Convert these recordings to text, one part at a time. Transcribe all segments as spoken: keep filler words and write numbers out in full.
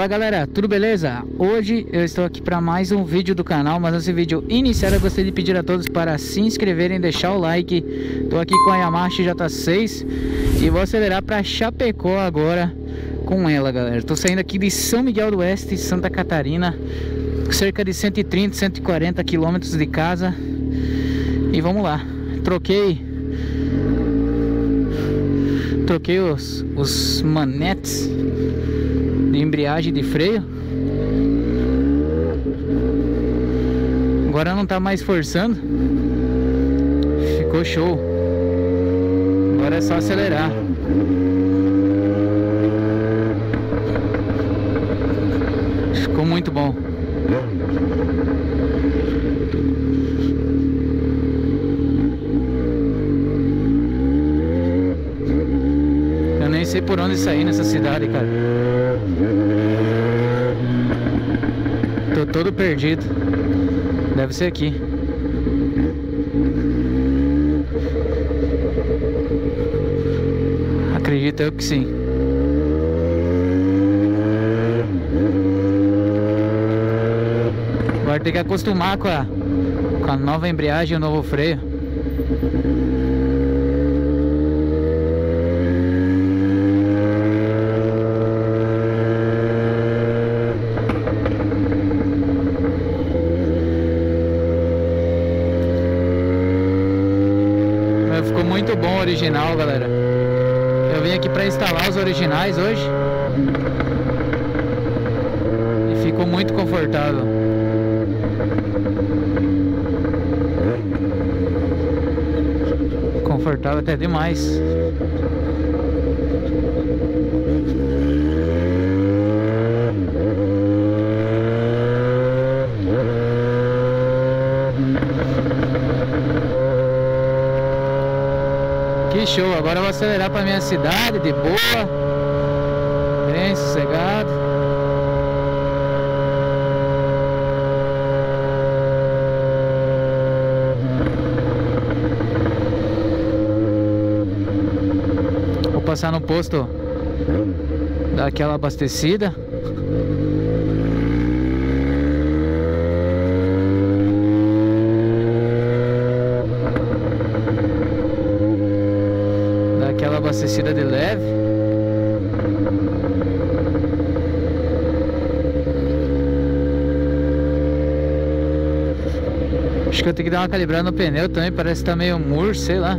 Fala galera, tudo beleza? Hoje eu estou aqui para mais um vídeo do canal, mas antes do vídeo iniciar eu gostaria de pedir a todos para se inscreverem, deixar o like. Estou aqui com a Yamaha X J seis e vou acelerar para Chapecó agora com ela, galera. Estou saindo aqui de São Miguel do Oeste, Santa Catarina, cerca de cento e trinta, cento e quarenta quilômetros de casa. E vamos lá, troquei Troquei os, os manetes de embreagem e de freio. Agora não tá mais forçando. Ficou show. Agora é só acelerar. Ficou muito bom. Eu nem sei por onde sair nessa cidade, cara. Tô todo perdido. Deve ser aqui. Acredito eu que sim. Agora tem que acostumar com a, com a nova embreagem e o novo freio. Ficou muito bom o original, galera. Eu vim aqui para instalar os originais hoje e ficou muito confortável. Confortável até demais. Que show, agora eu vou acelerar para minha cidade de boa, bem sossegado. Vou passar no posto, dar aquela abastecida. Aquela abastecida de leve. Acho que eu tenho que dar uma calibrada no pneu também, parece que tá meio murcho, sei lá.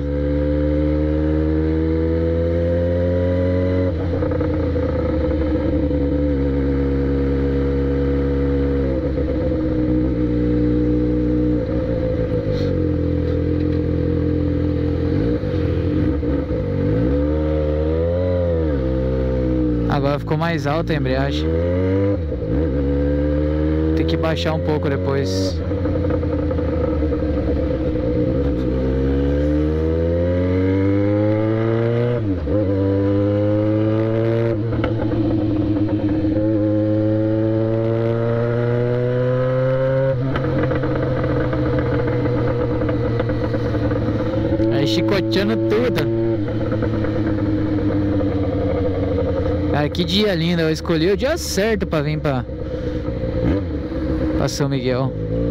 Agora ficou mais alta a embreagem. Tem que baixar um pouco depois. Aí chicoteando tudo. Cara, que dia lindo, eu escolhi o dia certo pra vir pra, pra São Miguel.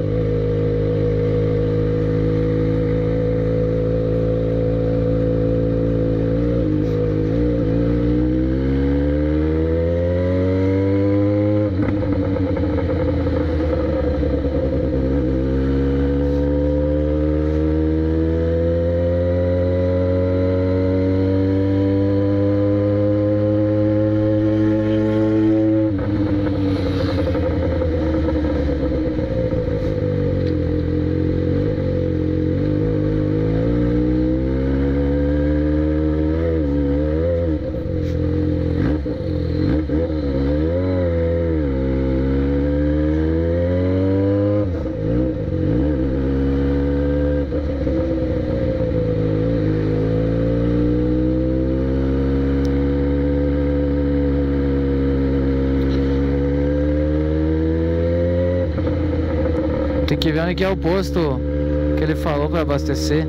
Tem que ver onde que é o posto que ele falou para abastecer.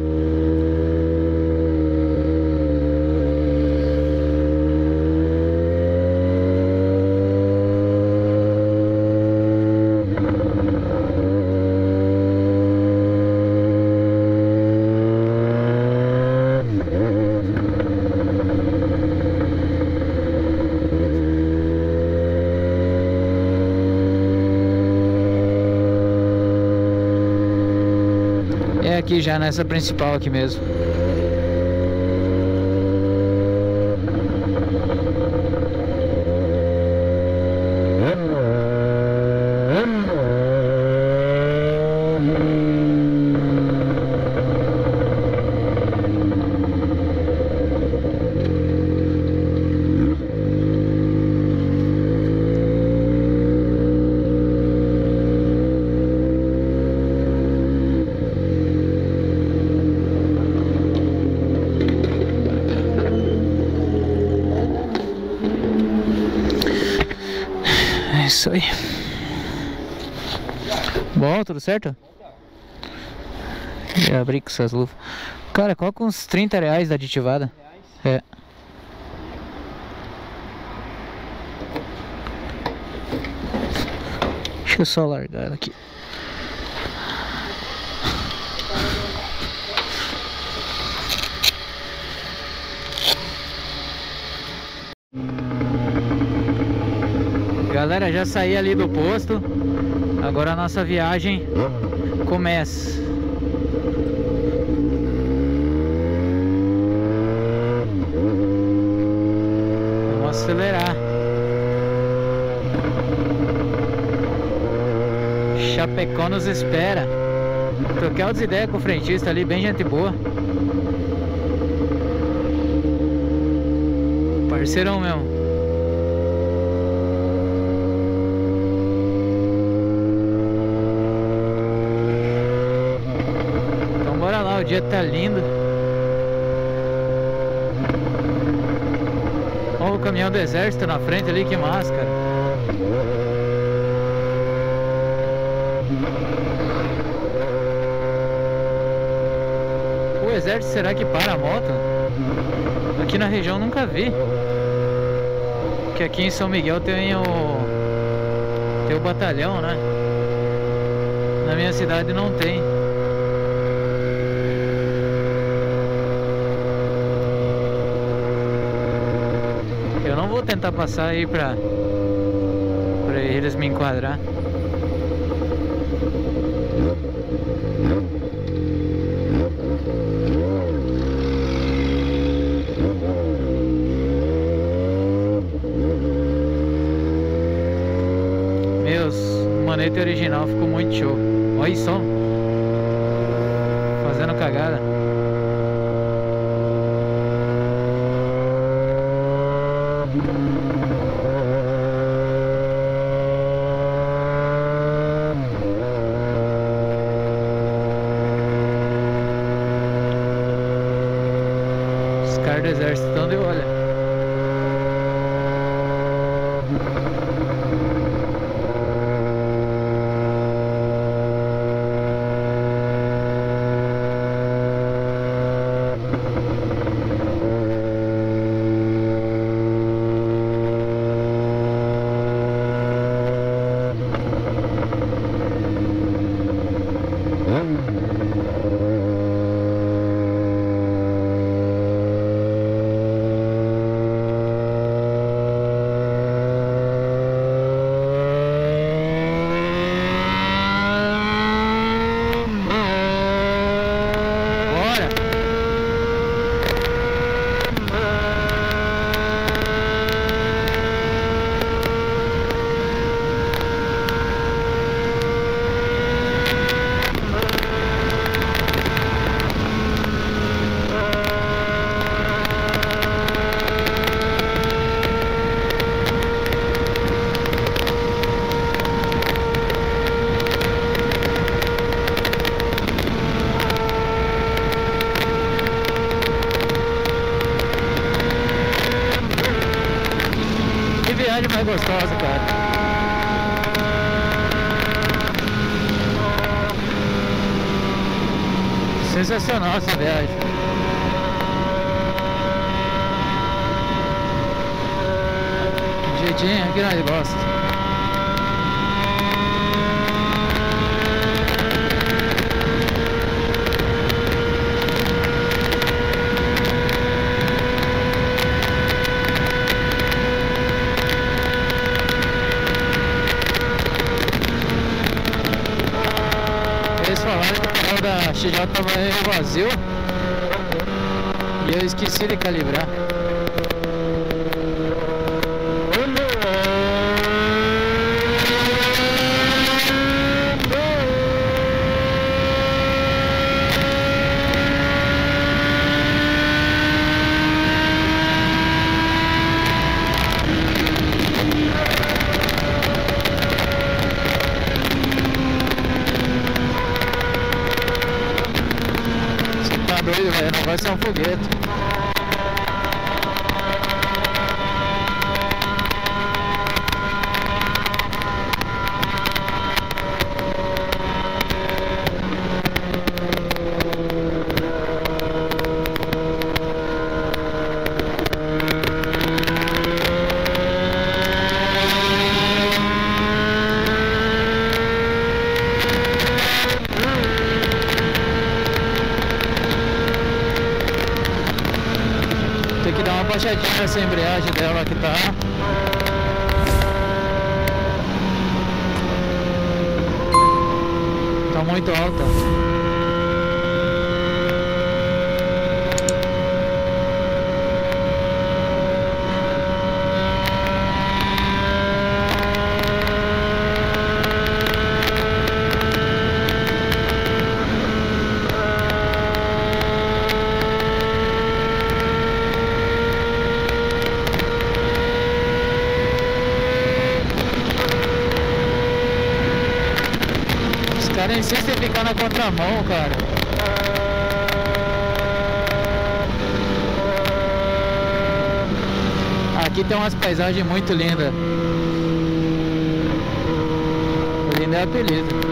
aqui já nessa principal aqui mesmo. É isso aí. Bom, tudo certo? E abrir com essas luvas. Cara, coloca uns trinta reais da aditivada. É. Deixa eu só largar ela aqui. Galera, já saí ali do posto. Agora a nossa viagem começa. Vamos acelerar. Chapecó nos espera. Troquei altas ideias com o frentista ali, bem gente boa. Parceirão mesmo. O dia tá lindo. Olha o caminhão do exército na frente ali, que massa, cara. O exército, será que para a moto? Aqui na região nunca vi. Porque aqui em São Miguel tem o tem o batalhão, né? Na minha cidade não tem. Vou tentar passar aí pra, pra eles me enquadrar. Meus, o manete original ficou muito show. Olha só, fazendo cagada. Os caras do exército estão de olho. Mais gostosa, cara. Sensacional essa viagem. Jeitinho que nós gostamos. marcha já estava vazio e eu esqueci de calibrar. Doido, velho, não vai ser um foguete. Tem que dar uma baixadinha nessa embreagem dela que tá. Tá muito alta. Os caras insistem em ficar na contramão, cara. Aqui tem umas paisagens muito lindas. Linda é apelido.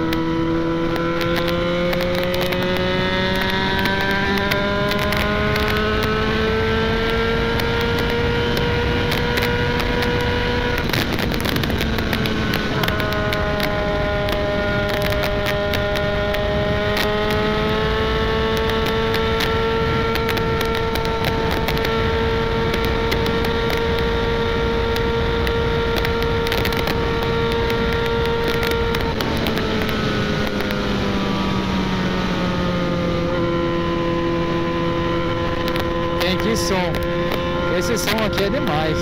Que som! Esse som aqui é demais.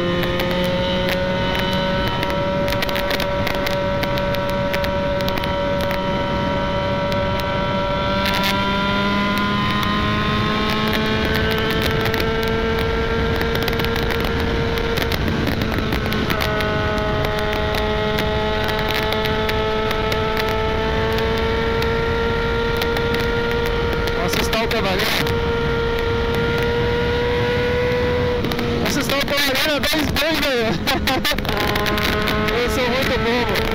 Nossa, está o cavaleiro. Vocês estão trabalhando dois bem, velho. Eu sou muito bobo.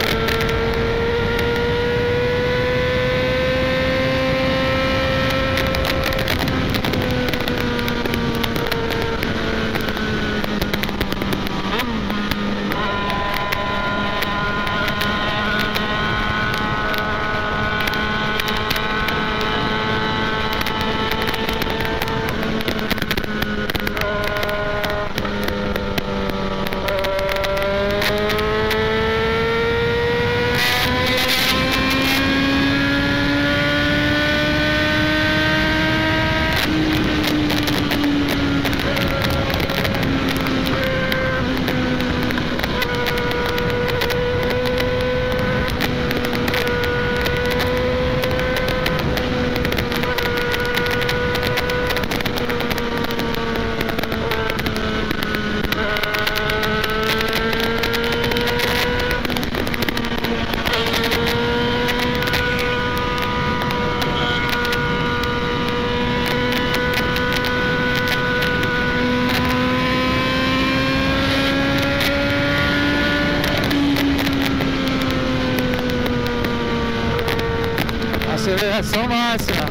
Aceleração máxima.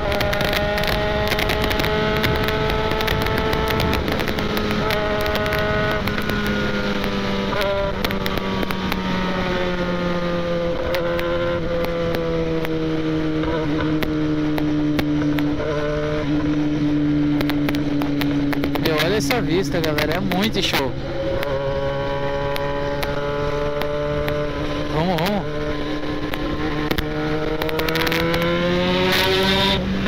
Meu, olha essa vista, galera, é muito show. Vamos, vamos.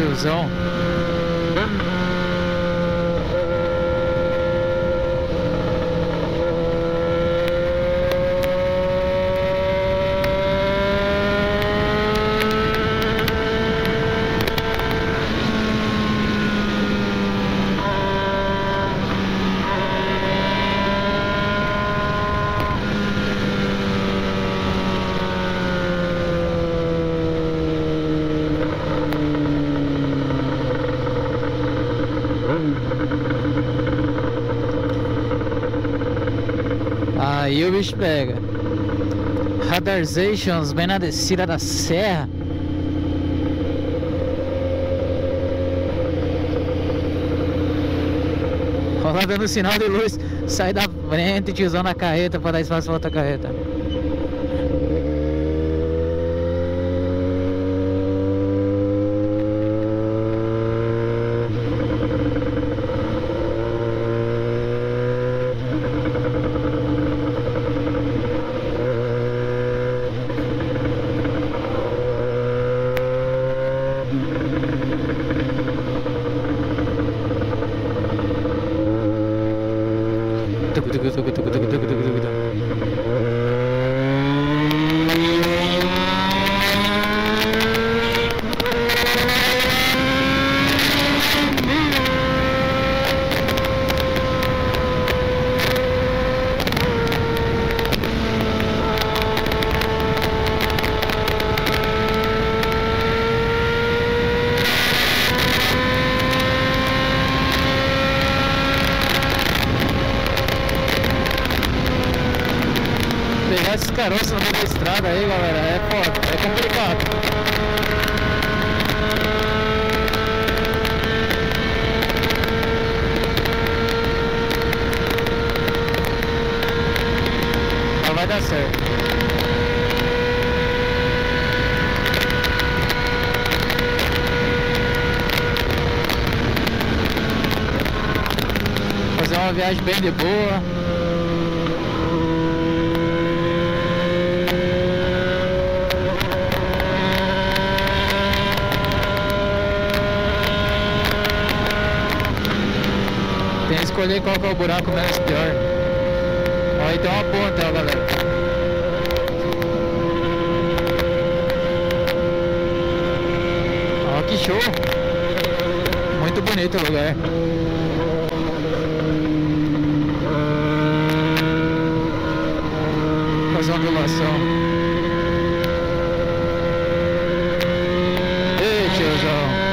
tiozão. Aí o bicho pega. Radarzations bem na descida da serra. Rola dando sinal de luz. Sai da frente, tiozão na carreta pra dar espaço pra outra carreta. Pegar esses caroços no meio da estrada aí, galera, é foda, é complicado. Não vai dar certo. Fazer uma viagem bem de boa. Tem que escolher qual que é o buraco menos pior. Ó, aí tem uma ponta, ó, galera. Ó, que show! Muito bonito o lugar. Fazer uma ondulação. Ei, tiozão.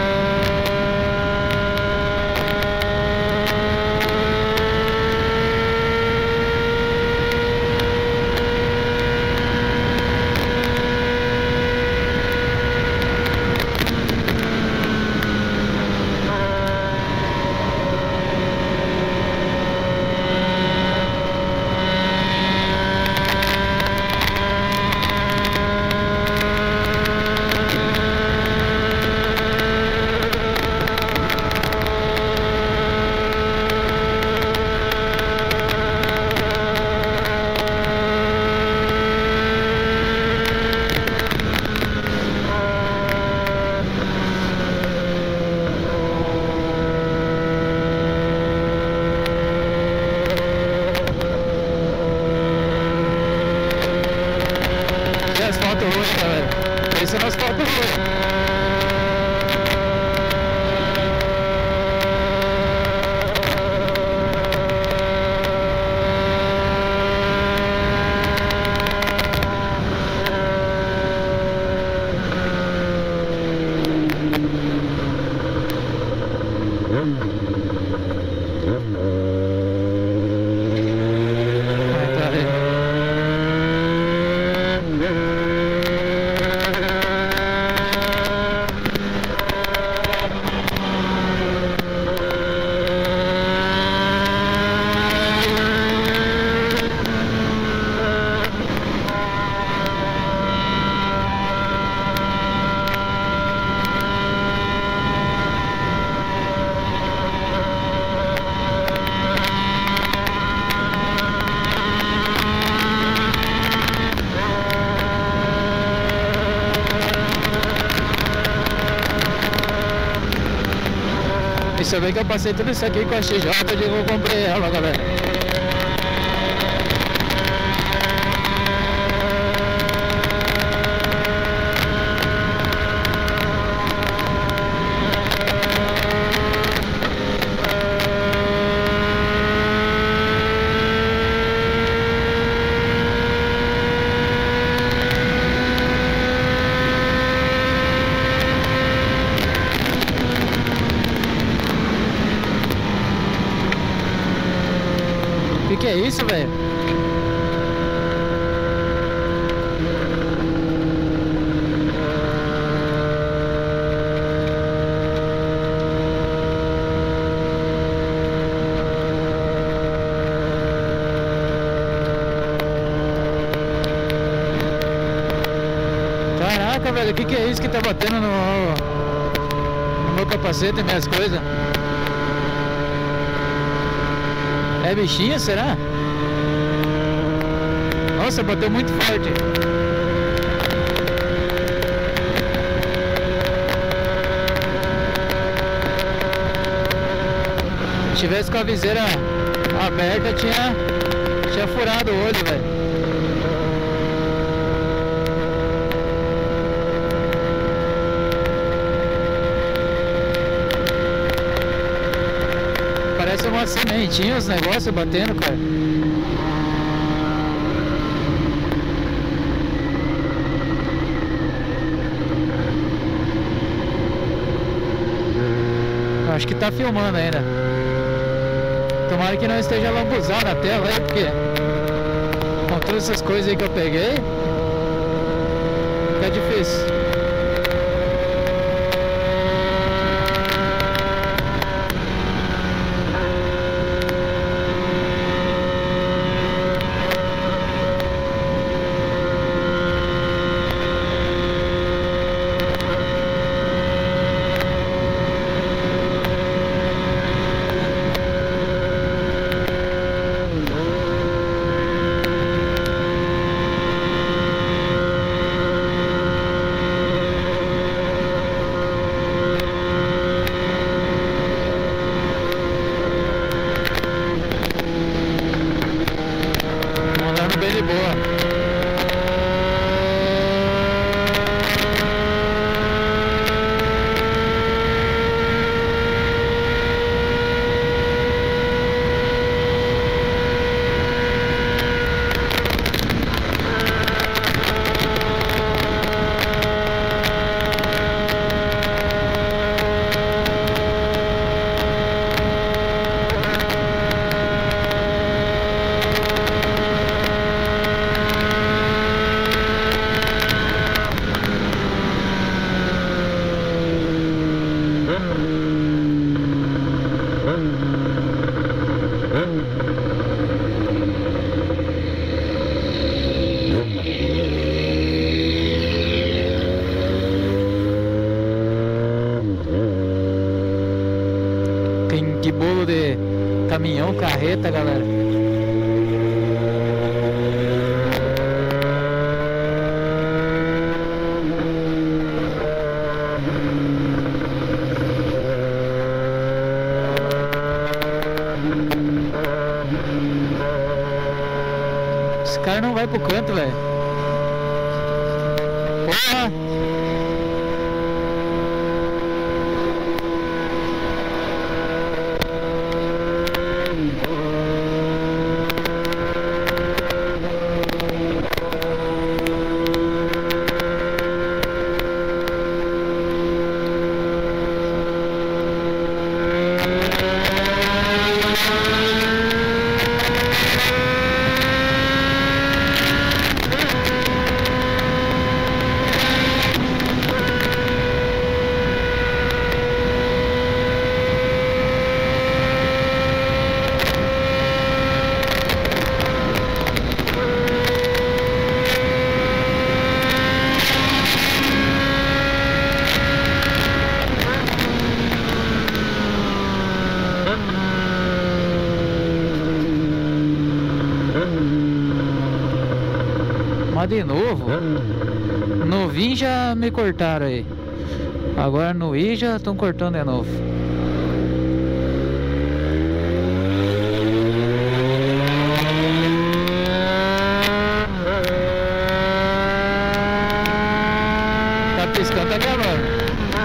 Asfalto roxo, galera. Esse é o asfalto roxo. E se eu ver que eu passei tudo isso aqui com a X J, eu digo, eu comprei ela, galera. Que que é isso, velho? Caraca, velho, que que é isso que tá batendo no, no meu capacete e minhas coisas? É bichinho, será? Nossa, bateu muito forte. Se tivesse com a viseira aberta, tinha, tinha furado o olho, velho. Parece uma sementinha os negócios batendo, cara. Acho que tá filmando ainda. Tomara que não esteja lambuzado na tela aí, porque com todas essas coisas aí que eu peguei, fica difícil. Bem de boa. Tem que bolo de caminhão, carreta, galera. Esse cara não vai pro canto, velho. Porra! Mas de novo, no Vim já me cortaram aí. Agora no I já estão cortando de novo. piscando, tá gravando.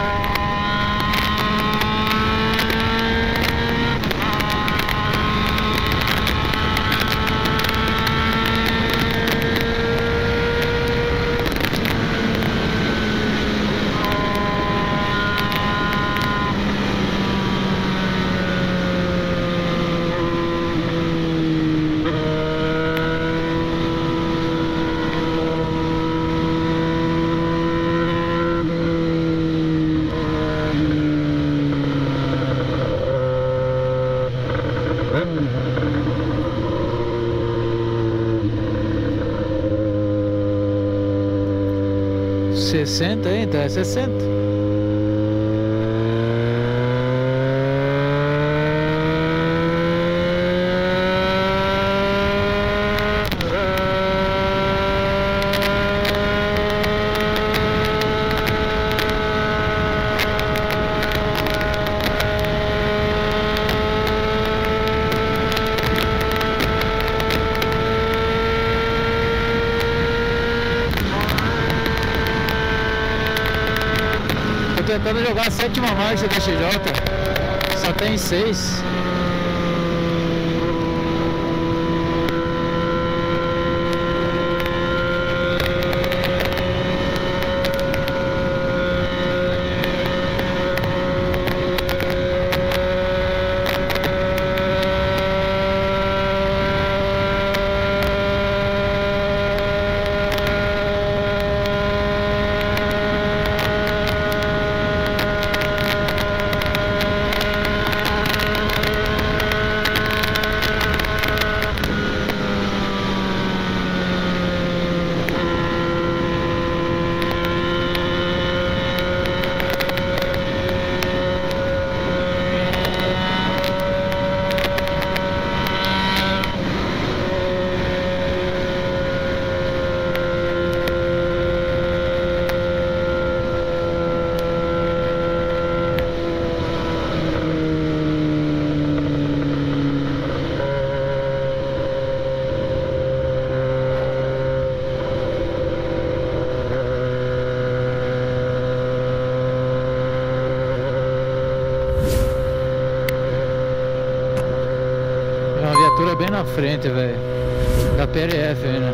sessenta, hein? Então é sessenta. Tentando jogar a sétima marcha da X J, só tem seis. Bem na frente, velho, da P R F aí, né?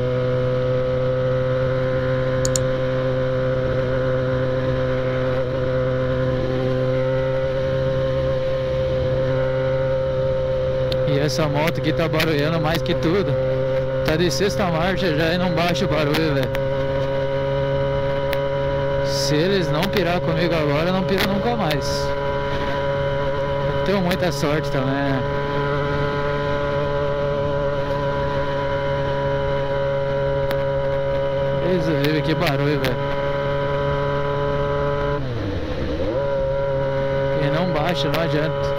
E essa moto aqui tá barulhando mais que tudo. Tá de sexta marcha já e não baixa o barulho, velho. Se eles não pirar comigo agora, não pira nunca mais. Eu tenho muita sorte também, né? Que barulho, velho. E não baixa, não adianta.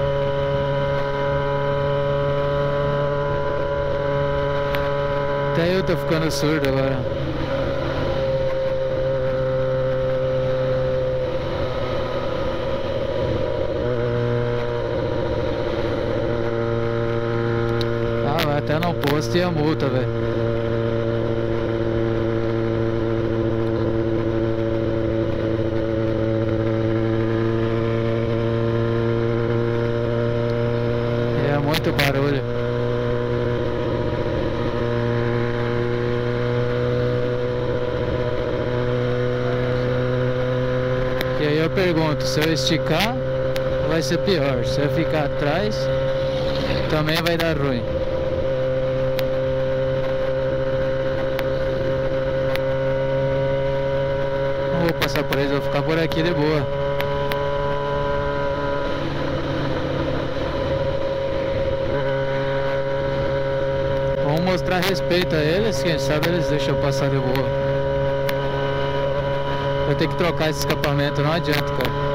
Até eu tô ficando surdo agora. Ah, vai até no posto e a multa, velho. Muito barulho. E aí eu pergunto, se eu esticar vai ser pior, se eu ficar atrás também vai dar ruim. Não vou passar por eles, vou ficar por aqui de boa. Mostrar respeito a eles, quem sabe eles deixam eu passar de boa. Vou ter que trocar esse escapamento, não adianta, cara.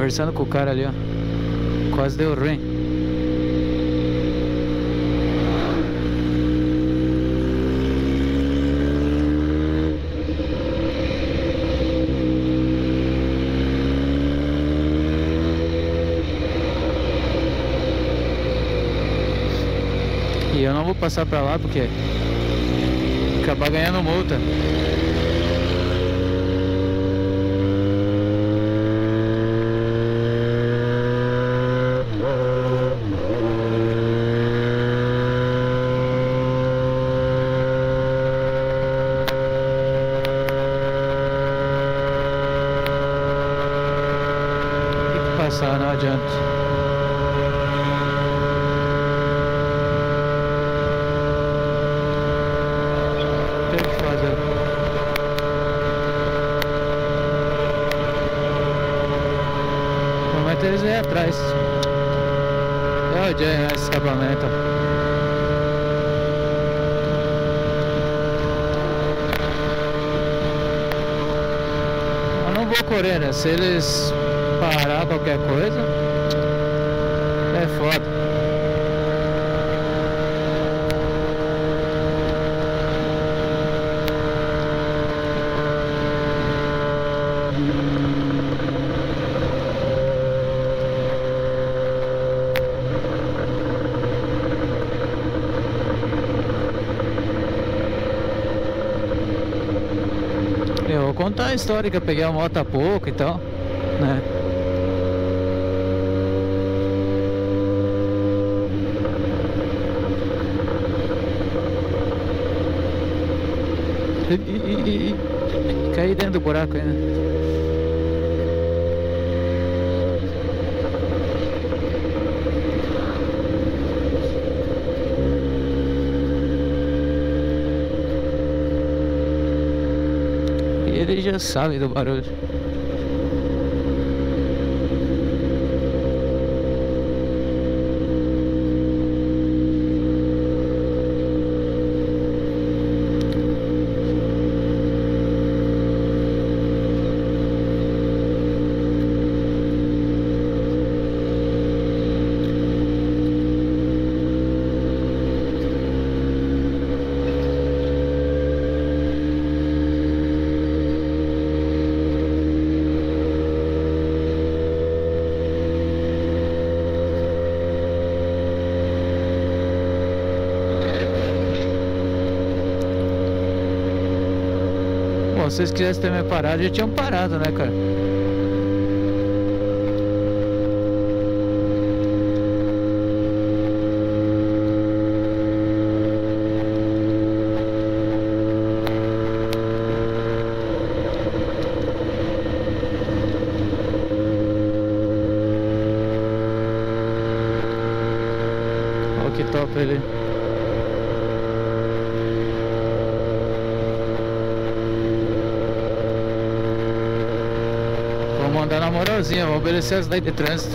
conversando com o cara ali, ó. Quase deu ruim. E eu não vou passar pra lá porque acabar ganhando multa. Tem que passar, não adianta. Eles aí atrás. É o Jay, esse escapamento. Eu não vou correr, né? Se eles parar qualquer coisa, é foda. Eu vou contar a história que eu peguei a moto há pouco e tal, né? E, e, e, e caí dentro do buraco aí, né? Ele já sabe do barulho. Se vocês quisessem ter me parado, já tinham parado, né, cara? Olha que top ele. Vamos andar na moralzinha, vamos obedecer as leis de trânsito.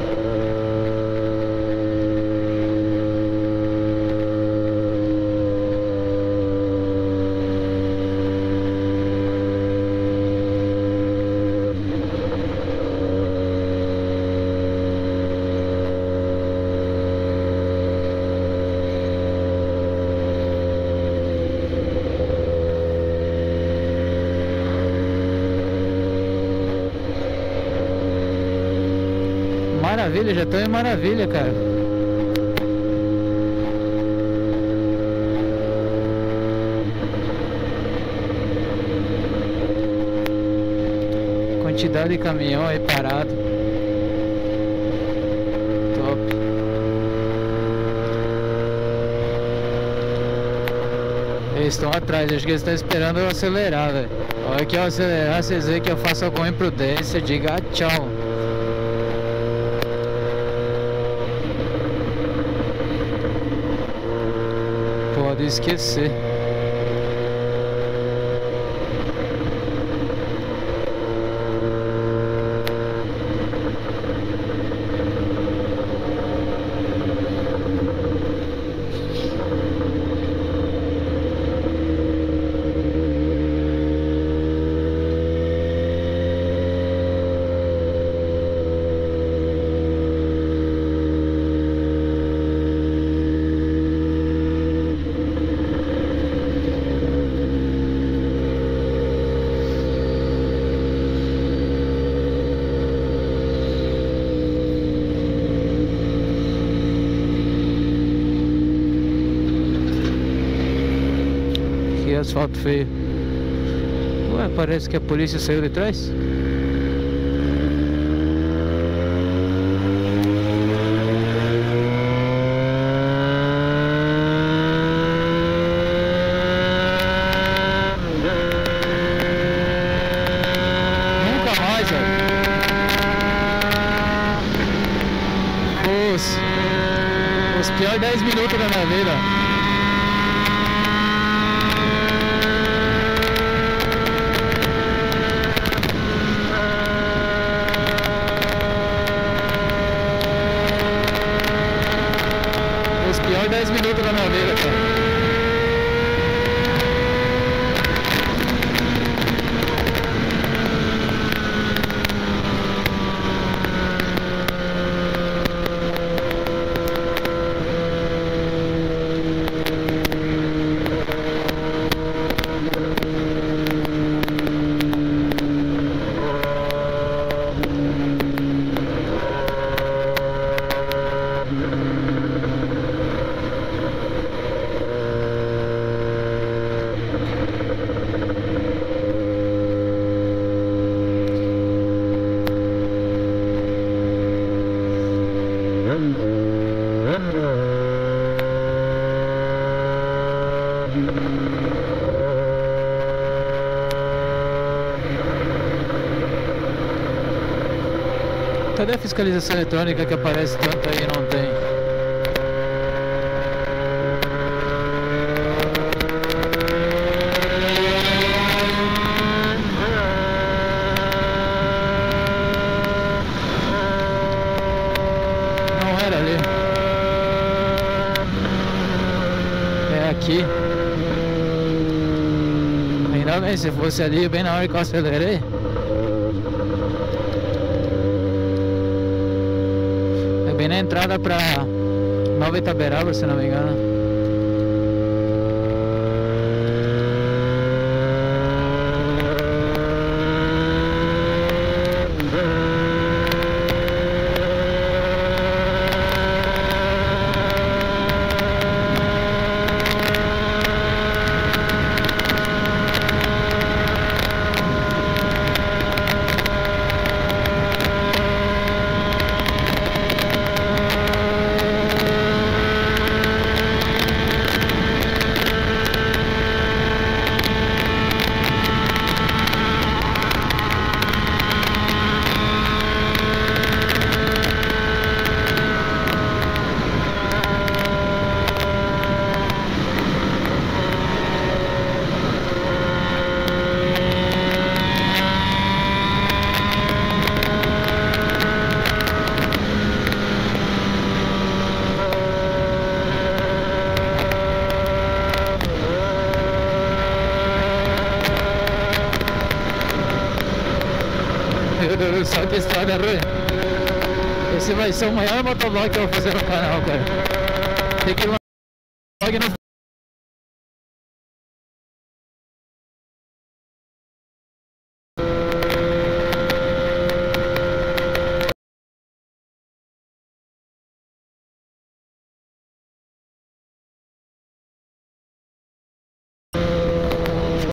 Maravilha, já tô em Maravilha, cara. Quantidade de caminhão aí parado. Top. Eles estão atrás, acho que eles estão esperando eu acelerar, velho. Olha que eu acelerar, vocês veem que eu faço alguma imprudência, diga tchau. Pode esquecer. asfalto feio. Ué, parece que a polícia saiu de trás. Nunca mais, velho. Os, os piores dez minutos da minha vida. dez minutos da minha vida, cara. Cadê a fiscalização eletrônica que aparece tanto aí e não tem? Não era ali. É aqui. Ainda bem, se fosse ali bem na hora que eu acelerei. Bem na entrada pra Nova Itaberaba, se não me engano. Só que estrada é ruim. Esse vai ser o maior motovlog que eu vou fazer no canal, cara. Tem que ir no